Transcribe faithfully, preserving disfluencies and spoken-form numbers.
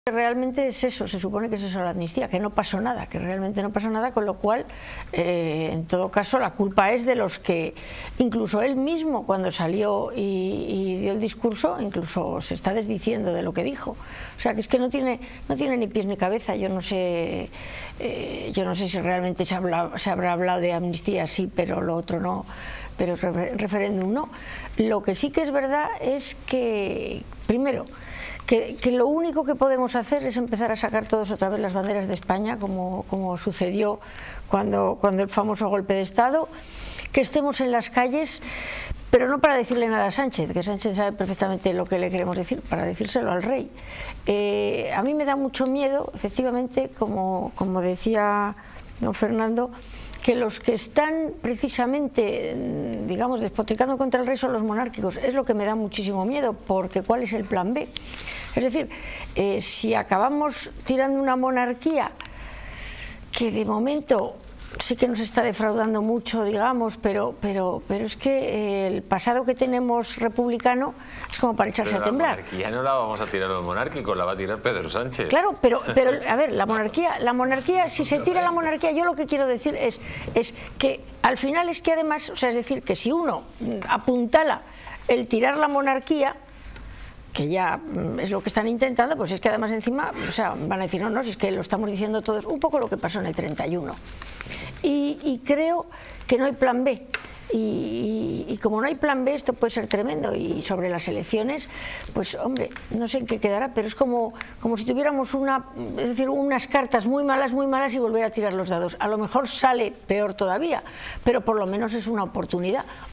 Realmente es eso, se supone que es eso la amnistía, que no pasó nada, que realmente no pasó nada, con lo cual, eh, en todo caso, la culpa es de los que, incluso él mismo cuando salió y, y dio el discurso, incluso se está desdiciendo de lo que dijo. O sea, que es que no tiene, no tiene ni pies ni cabeza. Yo no sé, eh, yo no sé si realmente se, habla, se habrá hablado de amnistía, sí, pero lo otro no, pero referéndum no. Lo que sí que es verdad es que, primero, Que, que lo único que podemos hacer es empezar a sacar todos otra vez las banderas de España, como, como sucedió cuando, cuando el famoso golpe de Estado, que estemos en las calles, pero no para decirle nada a Sánchez, que Sánchez sabe perfectamente lo que le queremos decir, para decírselo al rey. Eh, a mí me da mucho miedo, efectivamente, como, como decía don Fernando, que los que están precisamente, digamos, despotricando contra el rey son los monárquicos. Es lo que me da muchísimo miedo, porque ¿cuál es el plan B? Es decir, eh, si acabamos tirando una monarquía que de momento sí que nos está defraudando mucho, digamos, pero, pero, pero es que eh, el pasado que tenemos republicano es como para echarse pero a temblar. La monarquía no la vamos a tirar los monárquicos, la va a tirar Pedro Sánchez. Claro, pero, pero a ver, la monarquía, la monarquía, si se tira la monarquía, yo lo que quiero decir es, es que al final es que además, o sea, es decir, que si uno apuntala el tirar la monarquía, que ya es lo que están intentando, pues es que además encima, o sea, van a decir, no, no, si es que lo estamos diciendo todos, un poco lo que pasó en el treinta y uno. Y, y creo que no hay plan B. Y, y, y como no hay plan B, esto puede ser tremendo. Y sobre las elecciones, pues hombre, no sé en qué quedará, pero es como, como si tuviéramos una, es decir, unas cartas muy malas, muy malas y volver a tirar los dados. A lo mejor sale peor todavía, pero por lo menos es una oportunidad.